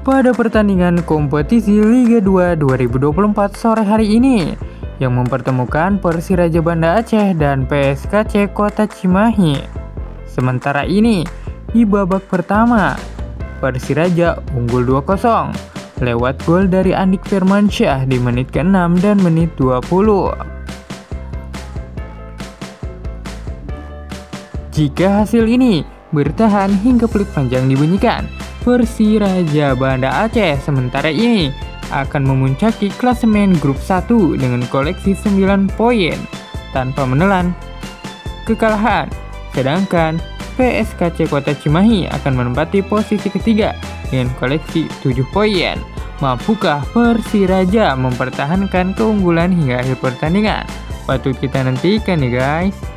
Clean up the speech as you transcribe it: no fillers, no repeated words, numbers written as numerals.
pada pertandingan kompetisi Liga 2 2024 sore hari ini yang mempertemukan Persiraja Banda Aceh dan PSKC Kota Cimahi. Sementara ini, di babak pertama, Persiraja unggul 2-0 lewat gol dari Andik Firmansyah di menit ke-6 dan menit 20. Jika hasil ini bertahan hingga peluit panjang dibunyikan, Persiraja Banda Aceh sementara ini akan memuncaki klasemen grup 1 dengan koleksi 9 poin tanpa menelan kekalahan. Sedangkan PSKC Kota Cimahi akan menempati posisi ketiga dengan koleksi 7 poin. Mampukah Persiraja mempertahankan keunggulan hingga akhir pertandingan? Patut kita nantikan nih guys.